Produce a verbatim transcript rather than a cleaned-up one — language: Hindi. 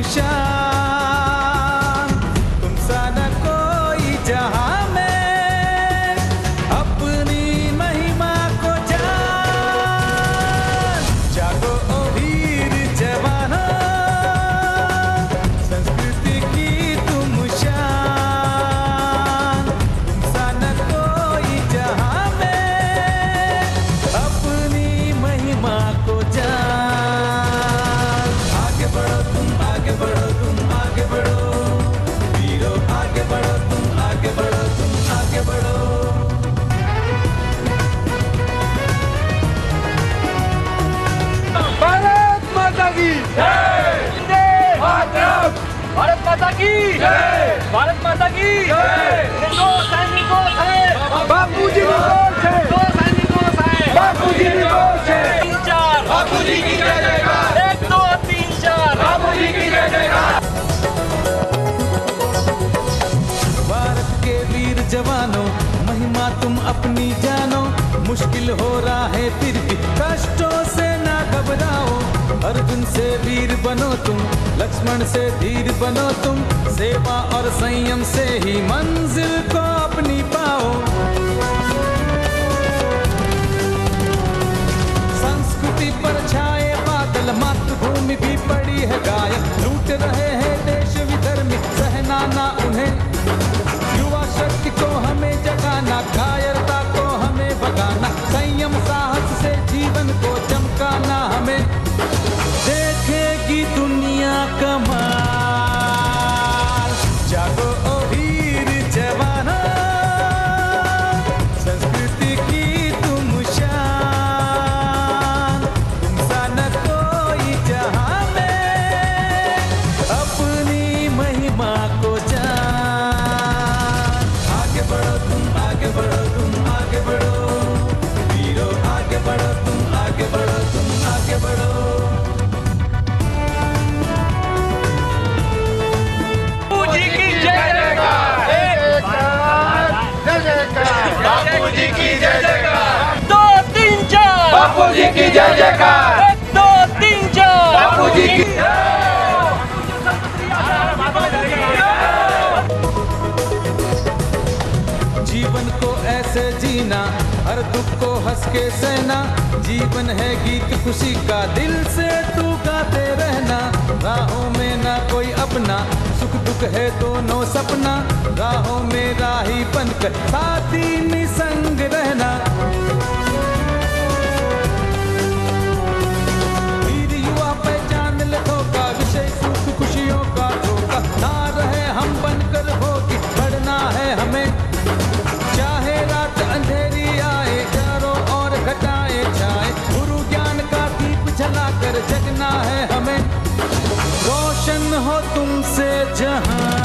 शान, तुम सा न कोई जहां में अपनी महिमा को जान। जागो ओ वीर जवानों, संस्कृति की तुम शान, तुम सा न कोई जहां में अपनी महिमा को जान। आगे बढ़ो तुम, आगे बढ़ो तुम, आगे बढ़ो वीरों, आगे बढ़ो तुम, आगे बढ़ो तुम, आगे बढ़ो। भारत माता की जय, भारत माता की जय, भारत माता की जय। दो सैनिकों से बापूजी निकोल से, दो सैनिकों से बापूजी निकोल से। तीन चार बापूजी की जय जयकार, एक दो तीन चार बापूजी की जय जयकार। भारत के वीर जवानों, महिमा तुम अपनी जानो। मुश्किल हो रहा है फिर भी कष्टों से ना घबराओ। अर्जुन से वीर बनो तुम, लक्ष्मण से धीर बनो तुम। सेवा और संयम से ही मंजिल को अपनी पाओ। संस्कृति पर छाए बादल, मातृभूमि भी पड़ी है गायब। लूट रहे हैं देश विधर्मी, सहना ना उन्हें। युवा शक्ति को हमें जगाना, कायरता को हमें भगाना। संयम साहस से जीवन को चमकाना हमें। देखेगी दुनिया कमाल। जागो ओ वीर जवानों, संस्कृति की तुम शान, तुम सा न कोई जहां में अपनी महिमा को जान। आगे बढ़ो तुम, आगे बढ़ो तुम, आगे बढ़ो वीरों, आगे बढ़ो तुम, आगे बढ़ो तुम, आगे बढ़ो। बापूजी की जय जयकार, जय जयकार, बापूजी की जय जयकार। दो तीन चार बापूजी की जय जयकार, एक दो तीन चार बापूजी की जय। जीवन को ऐसे जीना, हर दुख को हंस के सहना। जीवन है गीत खुशी का, दिल से तू गाते रहना। राहों में ना कोई अपना, सुख दुख है दोनों सपना। राहों में राही बनकर साथी निसंग रहना। वीर युवा पहचान लेखों का विषय, सुख खुशियों का धोखा ना रहे हम बनकर होगी। बढ़ना है हमें, चाहे रात अंधेरी आए, चारों ओर घटाए छाए। गुरु ज्ञान का दीप जलाकर जगना है हमें। रोशन हो तुमसे जहां।